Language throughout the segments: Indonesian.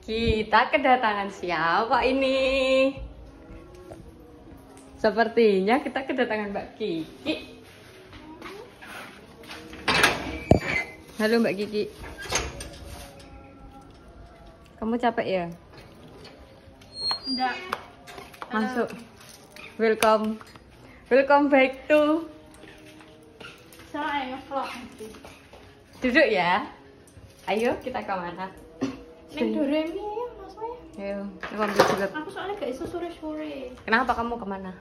Kita kedatangan siapa ini? Sepertinya kita kedatangan Mbak Kiki. Halo Mbak Kiki. Kamu capek ya? Enggak. Masuk. Welcome. Welcome back to. Saya vlog. Duduk ya. Ayo kita ke mana? Neng Doremi ya, Mas Maya. Ayo, ambil juga. Aku soalnya gak iso sore-sore. Kenapa kamu kemana?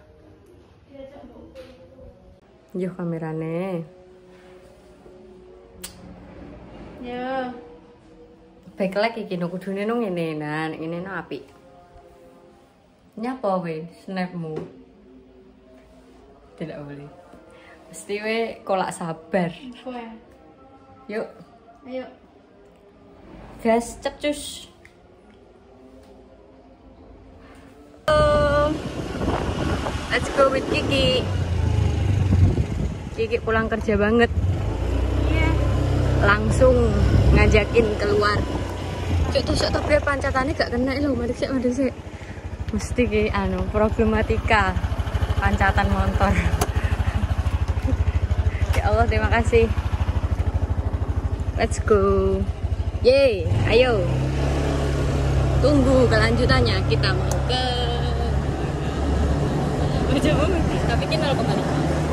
Yuh kamerane. Ya. Baiklah iki no kudune no ngene nan, ngene no apik. Nyapa we snapmu? Tidak boleh. Mesti we kolak sabar. Info ya. Yuk, Ayo. gas cepcus. Let's go with Kiki. Kiki pulang kerja banget. Iya. Langsung ngajakin keluar. Cuk tusuk tapi pancatannya gak kena lho, madek sik. Mesti ki anu problematika pancatan motor. Ya Allah, terima kasih. Let's go. Yeay, ayo. Tunggu kelanjutannya, kita mau ke Bojong, tapi kita mau kembali.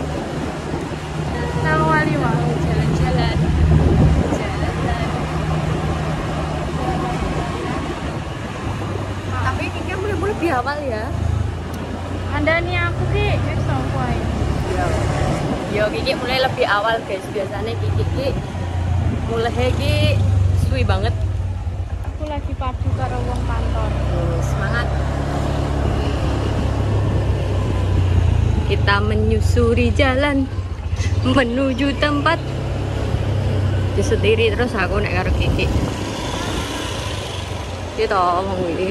Nama wali Mau jalan-jalan. Tapi Kiki mulai lebih awal ya. Anda nih aku ki, wis sampai. Yo Kiki mulai lebih awal guys. Biasanya Kiki mulai Kiki suwi banget. Aku lagi padu karo wong kantor. Semangat. Kita menyusuri jalan menuju tempat. Disetiri terus aku nek karo Kiki. Kita ngomong ini.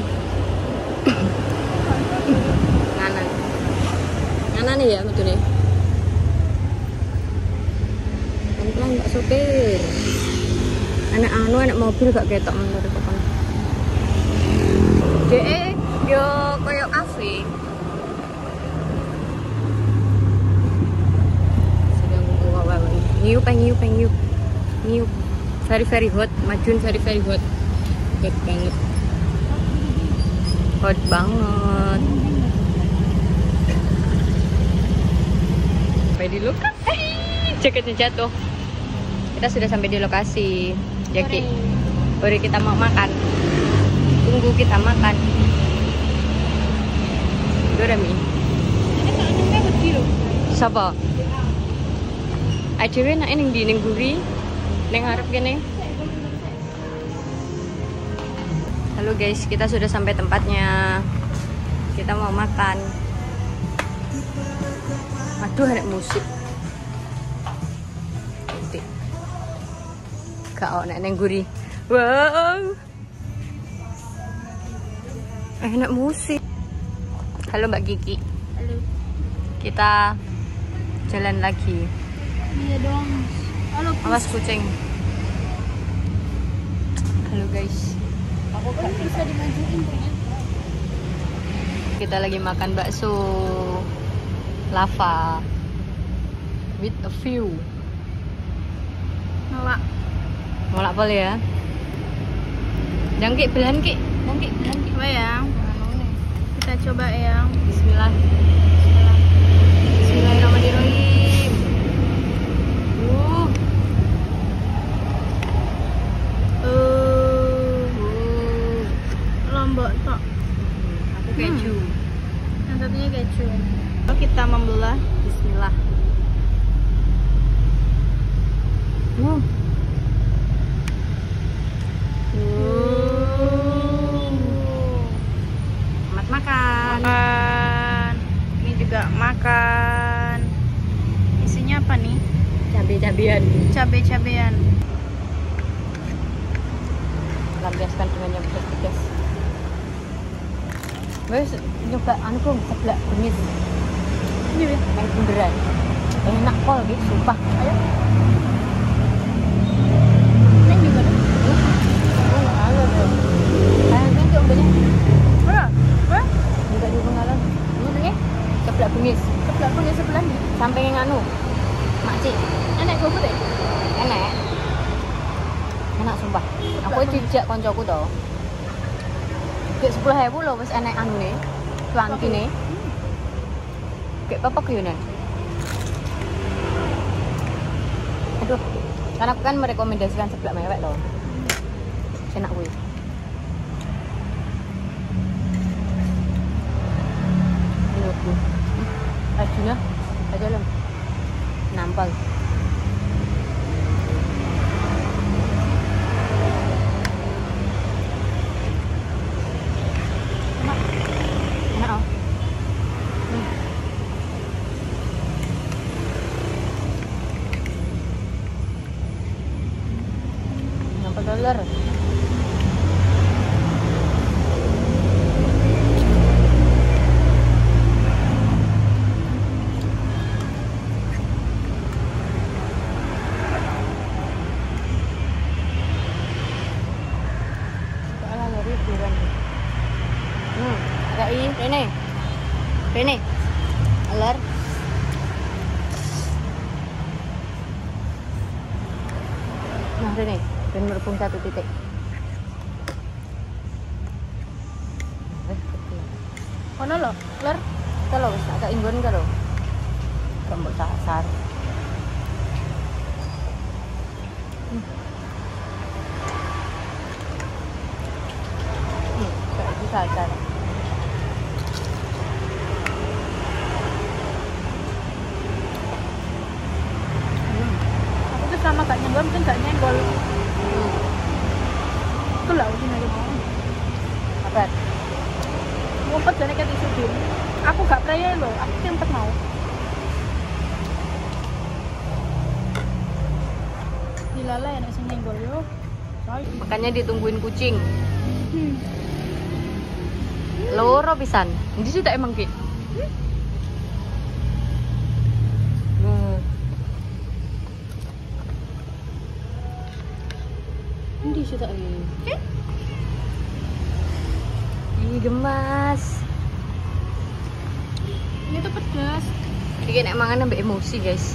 Nganan ya betulnya. Pelan-pelan Mbak sopir. Anak mobil gak ketok menurut depan. Yo koyo kafe. Sedang bawa ngiup. Very hot, Majun very hot. Hot banget. Hot banget. Sampai di lokasi. Jaketnya jatuh. Kita sudah sampai di lokasi. Jaki. Baru kita mau makan. Tunggu kita makan. Doremi. Siapa? Adewe nak ning ndi ning guri. Ning ngarep kene. Halo guys, kita sudah sampai tempatnya. Kita mau makan. Aduh, ada musik. Gak ono ning guri. Wow. Enak musik. Halo Mbak Kiki. Halo. Kita jalan lagi. Iya dong. Halo. Awas kucing. Halo guys. Aku kan bisa dimajuin ternyata. Kita lagi makan bakso lava with a view. Nolak. Molak boleh ya. Jangkik belahan ki. Coba ya. Kita coba ya. Bismillah. Bismillahirrahmanirrahim. Lombok tok. Aku keju. Yang satunya keju. Lalu kita membelah. Bismillah. Selamat makan. Ini juga makan. Isinya apa nih? Cabai-cabian. Cabai-cabean. Lampiaskan dengan yang pedas-pedas. Wes nyoba anu seblak kumis. Ini ya, yang bunderan. Enak kol gitu, sumpah. Ayo. Neng juga. Halo. Samping anu. Makcik. Enak GoFood ya? Enak. Enak sumpah. Aku dijak koncoku to. Kayak 10.000 lho wis enek anune. Cuantine. Kayak papek yo nen. Aduh, karena aku kan merekomendasikan seblak mewek loh. Enak kuwi. Ayo Bu. Ajunya, aja lem. Nampal. Enak oh. Berapa dolar? Sekolah dari bulan. Agak Rene, alar. Nah Rene, dan merpung 1 titik. Ono lho, Lur. Kalau wis agak inggon karo. Rambut sasar. Kayak itu sasar. Aku tuh sama gak nyenggol, mungkin gak nyenggol. Itu lah udah lagi mau. Apa? Ngumpet jane kayak tisu dim. Aku gak percaya lho, aku ngumpet mau. Dilala ya nek sing nyenggol yo. Makanya ditungguin kucing. Loro pisan. Ini sih tak emang Ki. Ini sih tak ini. Ih gemas. Ini tuh pedas. Iki nek mangan ambek emosi, guys.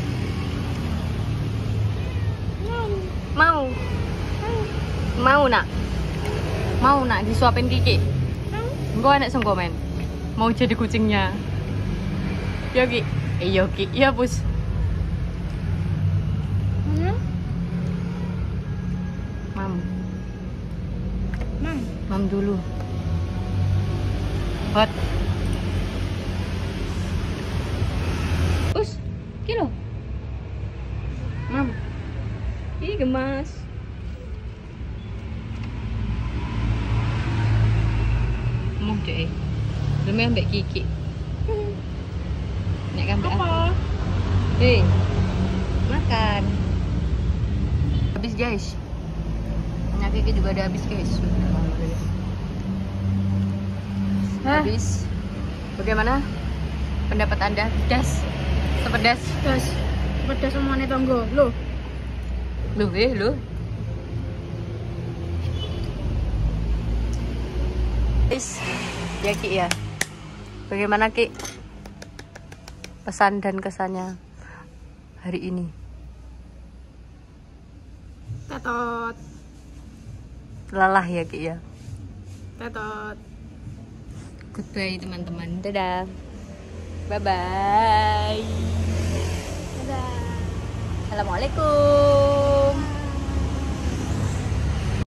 Mau nak? Mau nak disuapin Kiki? Engko enek sing komen. Mau jadi kucingnya. Yo Ki. Yo Ki. Ya Bus. Mam dulu. Hot. Us, kilo. Mam. Ih gemas. Mau deh. Demi ambek Kiki. Nek ambek aku. Hei. Makan. Habis guys. Minyak Kiki juga udah habis guys. Habis. Bagaimana pendapat Anda? Pedas? Sepedas? Pedas. Pedas semuanya tonggo. Loh. Loh. Guys, ya Ki ya. Bagaimana Ki? Pesan dan kesannya hari ini. Tetot. Lelah ya Ki ya. Tetot. Goodbye teman-teman. Dadah. Bye bye. Dadah. Assalamualaikum.